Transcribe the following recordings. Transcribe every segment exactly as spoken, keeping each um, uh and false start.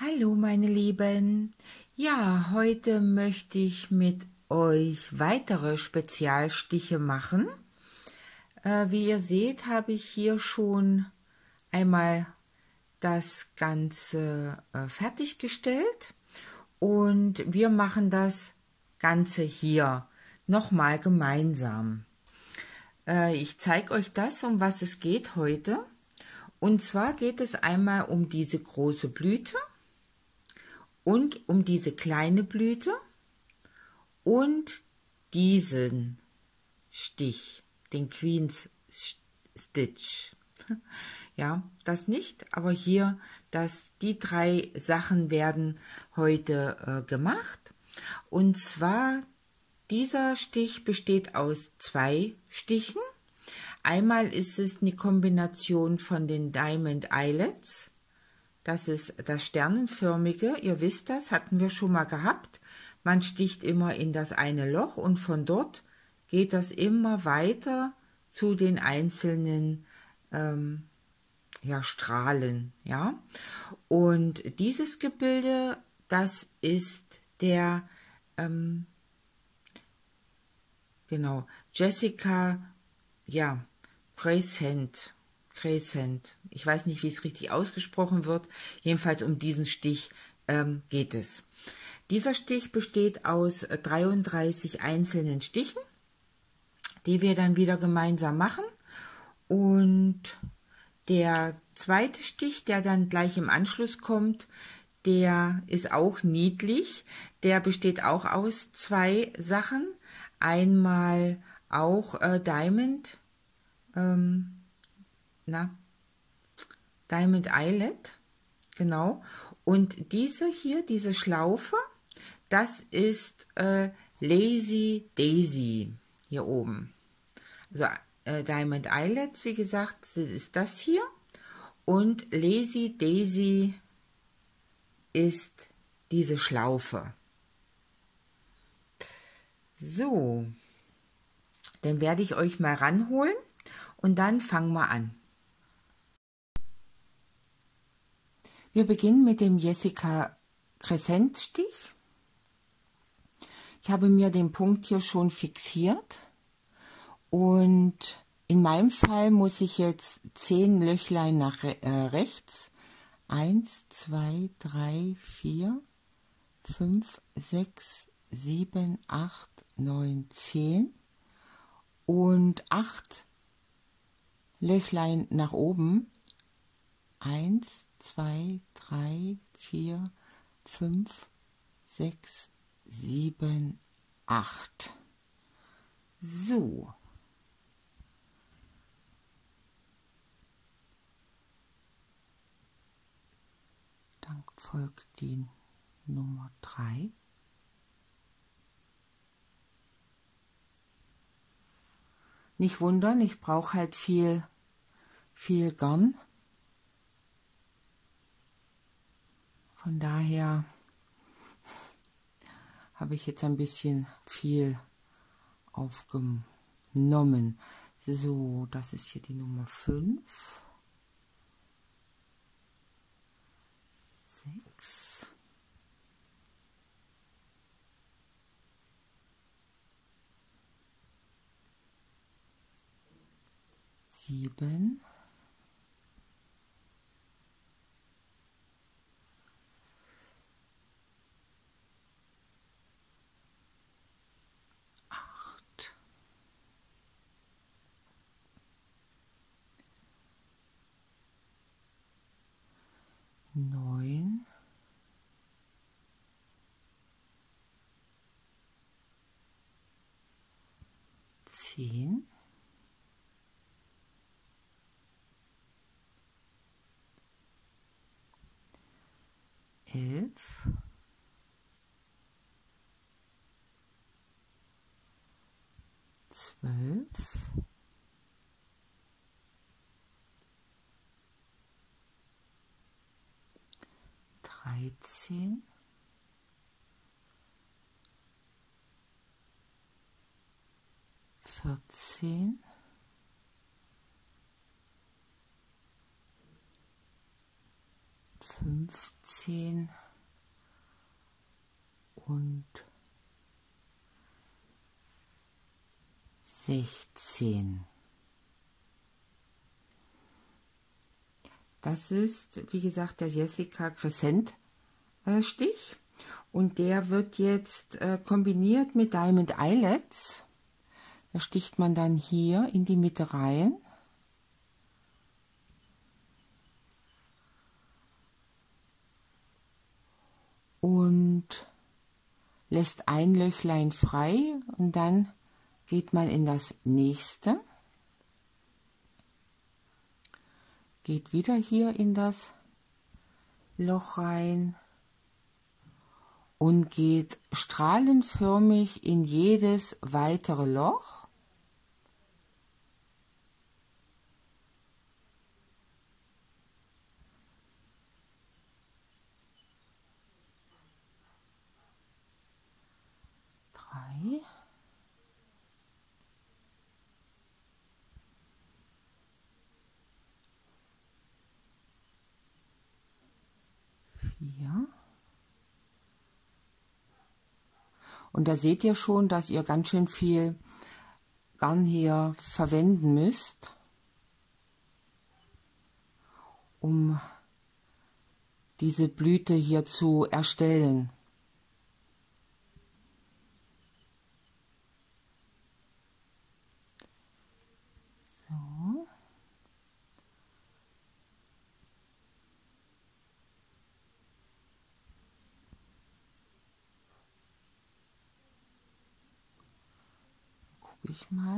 Hallo meine Lieben, ja, heute möchte ich mit euch weitere Spezialstiche machen. Äh, wie ihr seht, habe ich hier schon einmal das Ganze äh, fertiggestellt und wir machen das Ganze hier nochmal gemeinsam. Äh, ich zeige euch das, um was es geht heute. Und zwar geht es einmal um diese große Blüte und um diese kleine Blüte und diesen Stich, den Queen's Stitch. Ja, das nicht, aber hier, das, die drei Sachen werden heute äh, gemacht. Und zwar, dieser Stich besteht aus zwei Stichen. Einmal ist es eine Kombination von den Diamond Eyelets. Das ist das sternenförmige, ihr wisst das, hatten wir schon mal gehabt. Man sticht immer in das eine Loch und von dort geht das immer weiter zu den einzelnen ähm, ja, Strahlen. Ja? Und dieses Gebilde, das ist der ähm, genau, Jessica ja, Crescent. Crescent. Ich weiß nicht, wie es richtig ausgesprochen wird. Jedenfalls um diesen Stich ähm, geht es. Dieser Stich besteht aus dreiunddreißig einzelnen Stichen, die wir dann wieder gemeinsam machen. Und der zweite Stich, der dann gleich im Anschluss kommt, der ist auch niedlich. Der besteht auch aus zwei Sachen. Einmal auch äh, Diamond, ähm, na, Diamond Eyelet, genau. Und diese hier, diese Schlaufe, das ist äh, Lazy Daisy hier oben. Also äh, Diamond Eyelets, wie gesagt, ist das hier. Und Lazy Daisy ist diese Schlaufe. So, dann werde ich euch mal ranholen und dann fangen wir an. Wir beginnen mit dem Jessica Crescent Stich. Ich habe mir den Punkt hier schon fixiert und in meinem Fall muss ich jetzt zehn Löchlein nach äh, rechts. eins, zwei, drei, vier, fünf, sechs, sieben, acht, neun, zehn und acht Löchlein nach oben. eins, zwei, drei, vier, fünf, sechs, sieben, acht. So. Dann folgt die Nummer drei. Nicht wundern, ich brauche halt viel, viel Garn. Von daher habe ich jetzt ein bisschen viel aufgenommen. So, das ist hier die Nummer fünf. sechs. sieben. neun, zehn, elf, zwölf, dreizehn, vierzehn, fünfzehn und sechzehn. Das ist, wie gesagt, der Jessica Crescent äh, Stich und der wird jetzt äh, kombiniert mit Diamond Eyelets. Da sticht man dann hier in die Mitte rein. Und lässt ein Löchlein frei und dann geht man in das nächste. Geht wieder hier in das Loch rein und geht strahlenförmig in jedes weitere Loch. Drei. Vier. Und da seht ihr schon, dass ihr ganz schön viel Garn hier verwenden müsst, um diese Blüte hier zu erstellen. So. Gucke ich mal.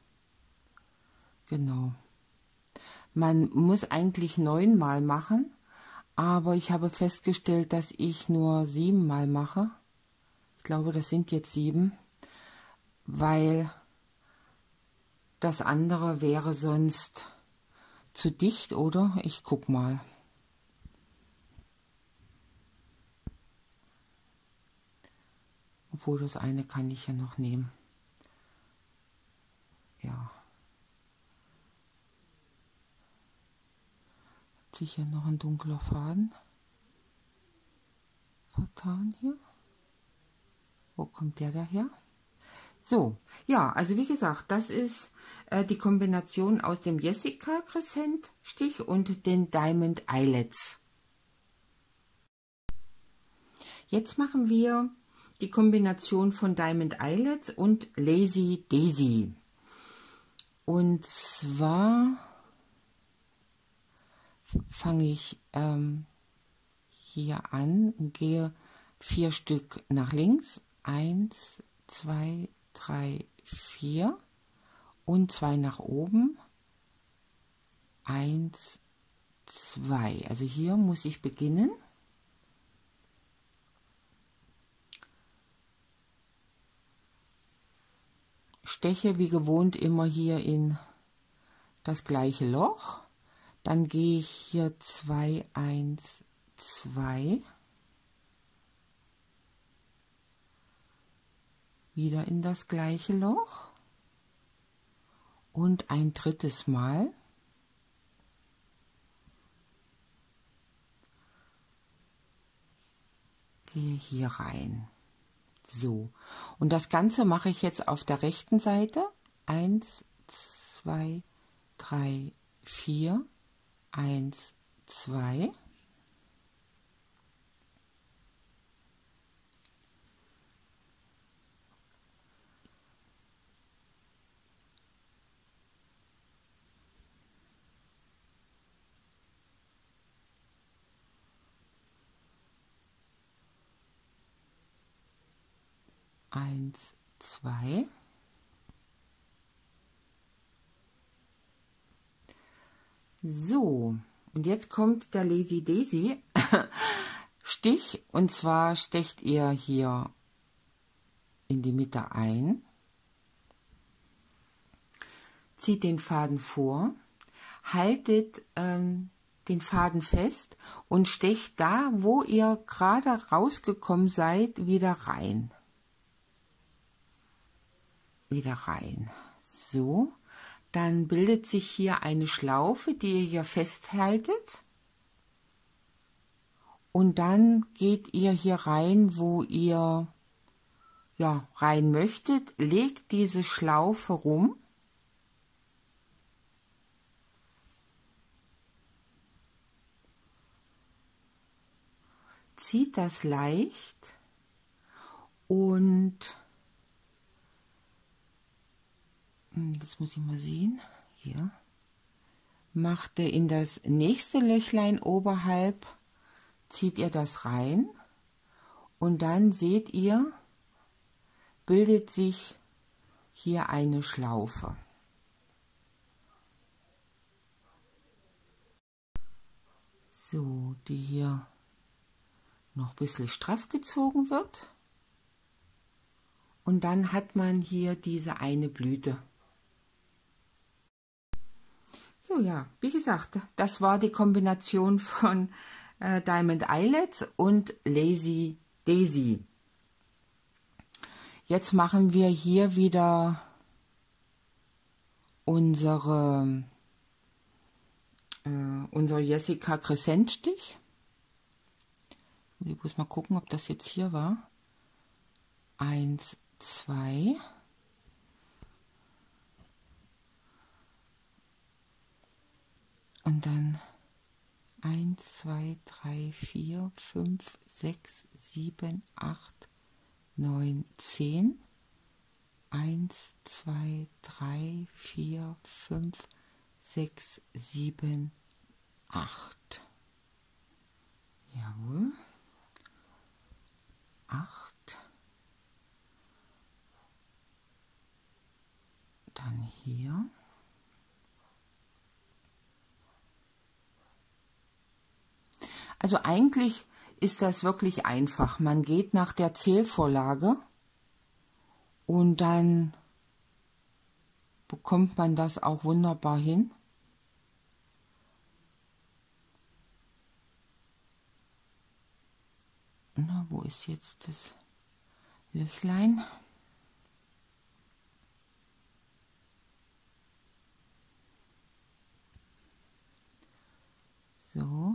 Genau. Man muss eigentlich neunmal machen, aber ich habe festgestellt, dass ich nur siebenmal mache. Ich glaube, das sind jetzt sieben, weil das andere wäre sonst zu dicht, oder? Ich guck mal. Obwohl, das eine kann ich ja noch nehmen. Ja. Hat sich hier noch ein dunkler Faden vertan hier. Wo kommt der daher? So, ja, also wie gesagt, das ist äh, die Kombination aus dem Jessica Crescent Stich und den Diamond Eyelets. Jetzt machen wir die Kombination von Diamond Eyelets und Lazy Daisy. Und zwar fange ich ähm, hier an und gehe vier Stück nach links. Eins, zwei, drei, vier und zwei nach oben. Eins, zwei. Also hier muss ich beginnen. Steche wie gewohnt immer hier in das gleiche Loch. Dann gehe ich hier zwei, eins, zwei. Wieder in das gleiche Loch. Und ein drittes Mal. Gehe hier rein. So, und das Ganze mache ich jetzt auf der rechten Seite. Eins, zwei, drei, vier, eins, zwei. Eins, zwei. So, und jetzt kommt der Lazy Daisy Stich, und zwar stecht ihr hier in die Mitte ein, zieht den Faden vor, haltet ähm, den Faden fest und stecht da, wo ihr gerade rausgekommen seid, wieder rein. Wieder rein. So, dann bildet sich hier eine Schlaufe, die ihr hier festhaltet. und dann geht ihr hier rein, wo ihr ja, rein möchtet, legt diese Schlaufe rum. Zieht das leicht und das muss ich mal sehen, hier, macht ihr in das nächste Löchlein oberhalb, zieht ihr das rein und dann seht ihr, bildet sich hier eine Schlaufe. So, die hier noch ein bisschen straff gezogen wird. Und dann hat man hier diese eine Blüte. So, ja, wie gesagt, das war die Kombination von äh, Diamond Eyelets und Lazy Daisy. Jetzt machen wir hier wieder unsere, äh, unser Jessica Crescent-Stich. Ich muss mal gucken, ob das jetzt hier war. Eins, zwei. Und dann eins, zwei, drei, vier, fünf, sechs, sieben, acht, neun, zehn. eins, zwei, drei, vier, fünf, sechs, sieben, acht. Jawohl. acht. Dann hier. Also eigentlich ist das wirklich einfach. Man geht nach der Zählvorlage und dann bekommt man das auch wunderbar hin. Na, wo ist jetzt das Löchlein? So.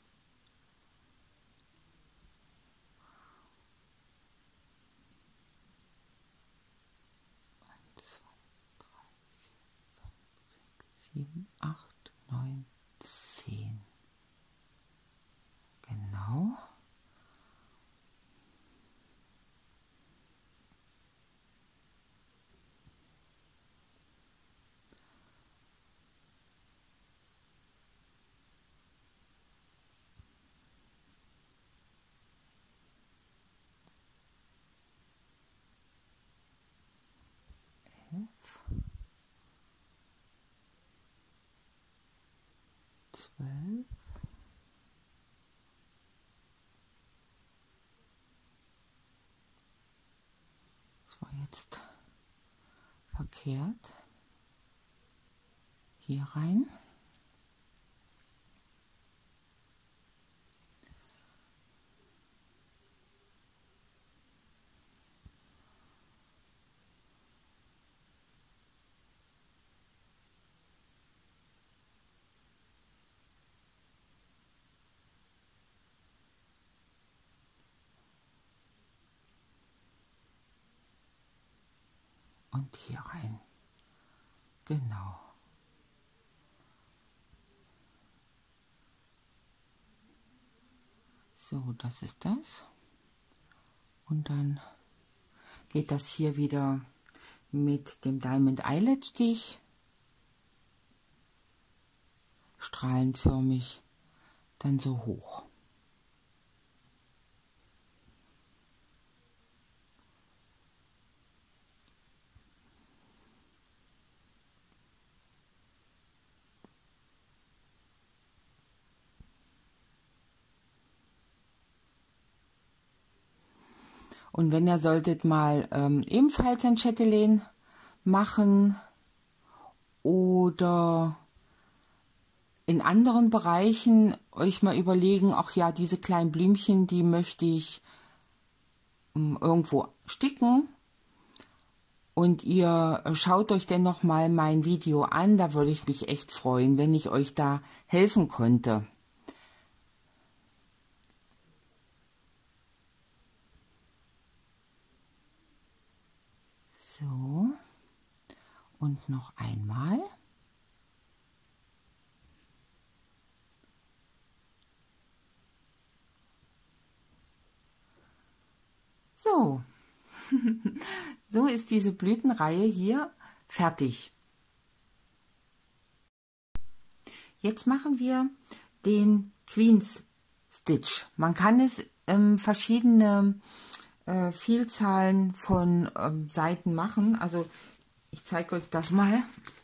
sieben, acht, neun, zehn. Genau. Elf. Zwölf. Das war jetzt verkehrt. Hier rein. Und hier rein. Genau. So, das ist das. Und dann geht das hier wieder mit dem Diamond Eyelet Stich strahlenförmig dann so hoch. Und wenn ihr solltet mal ähm, ebenfalls ein Chatelaine machen oder in anderen Bereichen euch mal überlegen, ach ja, diese kleinen Blümchen, die möchte ich ähm, irgendwo sticken. Und ihr schaut euch denn noch mal mein Video an, da würde ich mich echt freuen, wenn ich euch da helfen konnte. So, und noch einmal. So, so ist diese Blütenreihe hier fertig. Jetzt machen wir den Queen's Stitch. Man kann es ähm, verschiedene äh, Vielzahlen von ähm, Seiten machen. Also ich zeige euch das mal.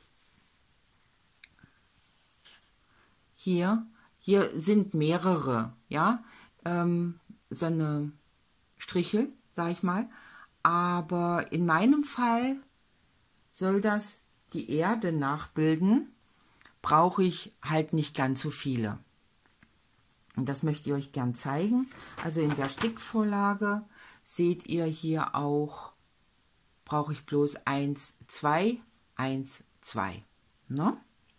Hier, hier sind mehrere, ja, ähm, so eine Strichel, sag ich mal. Aber in meinem Fall soll das die Erde nachbilden. Brauche ich halt nicht ganz so viele. Und das möchte ich euch gern zeigen. Also in der Stickvorlage seht ihr hier auch, brauche ich bloß eins, zwei, eins, zwei. Ne?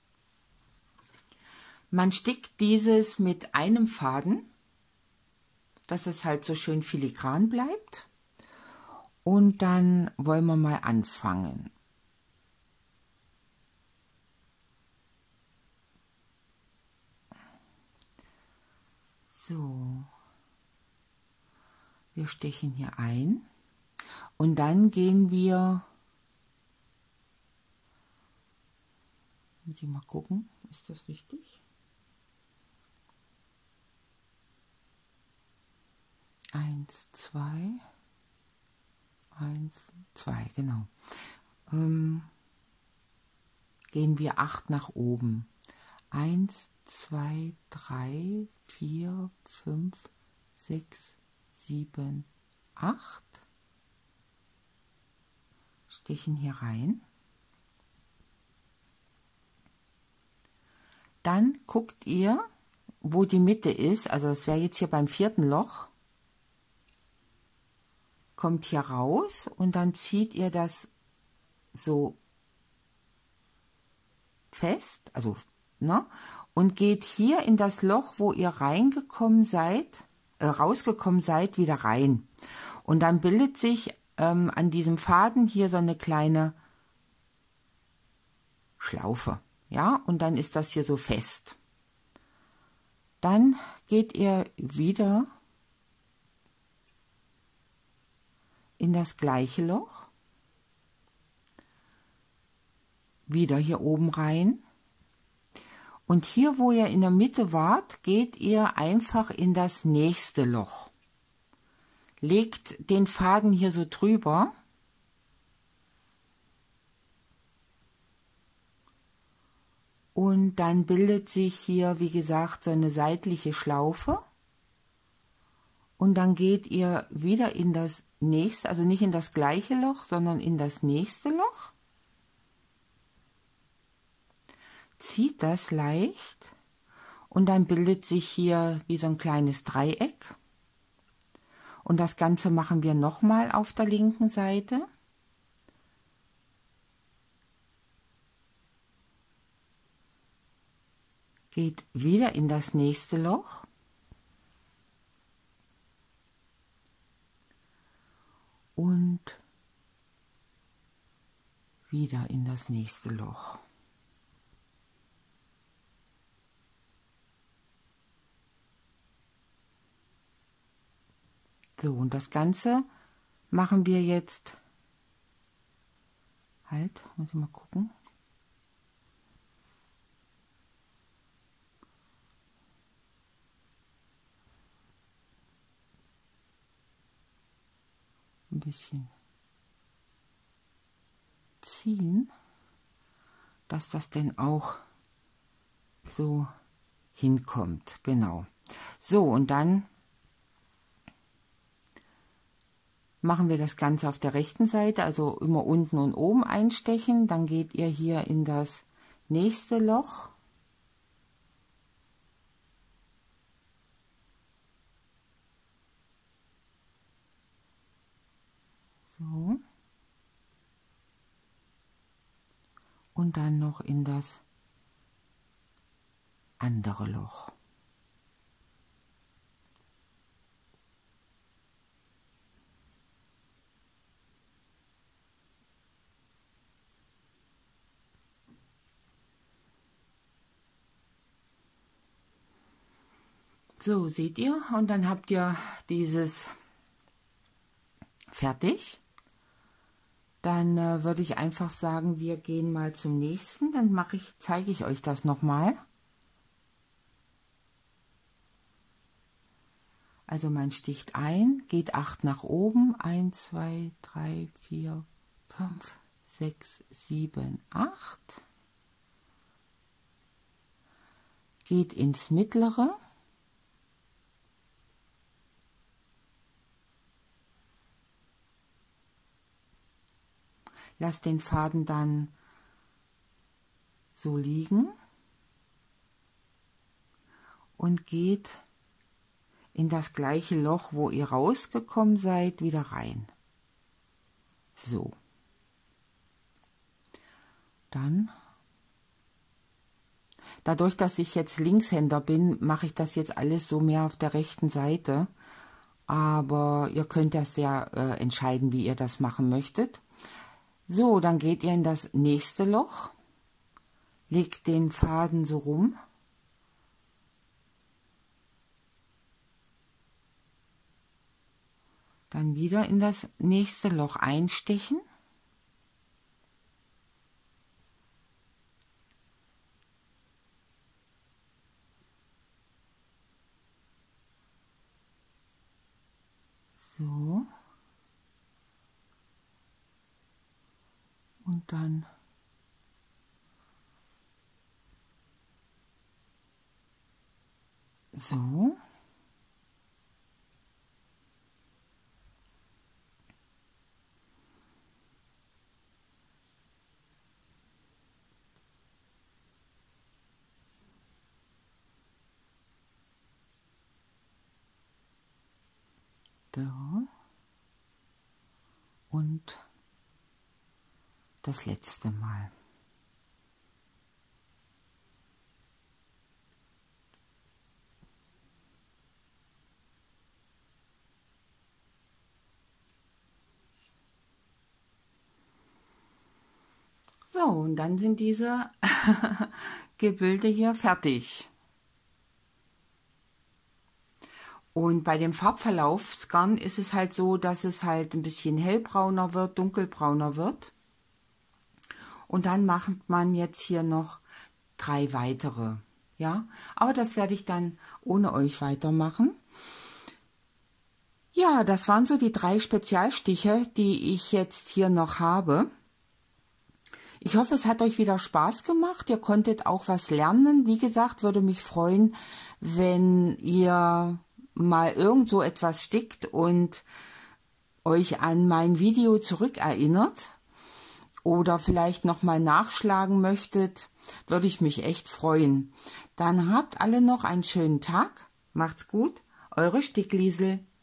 Man stickt dieses mit einem Faden, dass es halt so schön filigran bleibt. Und dann wollen wir mal anfangen. So, wir stechen hier ein und dann gehen wir, muss ich mal gucken, ist das richtig? Eins, zwei, eins, zwei, genau. Ähm, gehen wir acht nach oben. Eins, zwei, drei, vier, fünf, sechs, sieben, acht. Stechen hier rein. Dann guckt ihr, wo die Mitte ist. Also das wäre jetzt hier beim vierten Loch. Kommt hier raus und dann zieht ihr das so fest, also ne, und geht hier in das Loch, wo ihr reingekommen seid, äh, rausgekommen seid, wieder rein. Und dann bildet sich ähm, an diesem Faden hier so eine kleine Schlaufe, ja, und dann ist das hier so fest. Dann geht ihr wieder in das gleiche Loch, wieder hier oben rein. Und hier, wo ihr in der Mitte wart, geht ihr einfach in das nächste Loch. Legt den Faden hier so drüber. Und dann bildet sich hier, wie gesagt, so eine seitliche Schlaufe. Und dann geht ihr wieder in das nächste, also nicht in das gleiche Loch, sondern in das nächste Loch. Zieht das leicht und dann bildet sich hier wie so ein kleines Dreieck. Und das Ganze machen wir nochmal auf der linken Seite. Geht wieder in das nächste Loch. Und wieder in das nächste Loch. So, und das Ganze machen wir jetzt, halt, muss ich mal gucken. Ein bisschen ziehen, dass das denn auch so hinkommt, genau. So, und dann machen wir das Ganze auf der rechten Seite, also immer unten und oben einstechen, dann geht ihr hier in das nächste Loch. So. Und dann noch in das andere Loch. So, seht ihr? Und dann habt ihr dieses fertig. Dann äh, würde ich einfach sagen, wir gehen mal zum nächsten. Dann mache ich, zeige ich euch das nochmal. Also man sticht ein, geht acht nach oben, eins, zwei, drei, vier, fünf, sechs, sieben, acht. Geht ins mittlere. Lasst den Faden dann so liegen und geht in das gleiche Loch, wo ihr rausgekommen seid, wieder rein. So. Dann, dadurch, dass ich jetzt Linkshänder bin, mache ich das jetzt alles so mehr auf der rechten Seite. Aber ihr könnt das ja äh, entscheiden, wie ihr das machen möchtet. So, dann geht ihr in das nächste Loch, legt den Faden so rum. Dann wieder in das nächste Loch einstechen. So. Und dann so. Da. Und das letzte Mal. So, und dann sind diese Gebilde hier fertig. Und bei dem Farbverlaufsgarn ist es halt so, dass es halt ein bisschen hellbrauner wird, dunkelbrauner wird. Und dann macht man jetzt hier noch drei weitere. Ja, aber das werde ich dann ohne euch weitermachen. Ja, das waren so die drei Spezialstiche, die ich jetzt hier noch habe. Ich hoffe, es hat euch wieder Spaß gemacht. Ihr konntet auch was lernen. Wie gesagt, würde mich freuen, wenn ihr mal irgend so etwas stickt und euch an mein Video zurückerinnert oder vielleicht noch mal nachschlagen möchtet, würde ich mich echt freuen. Dann habt alle noch einen schönen Tag. Macht's gut, eure Stickliesel.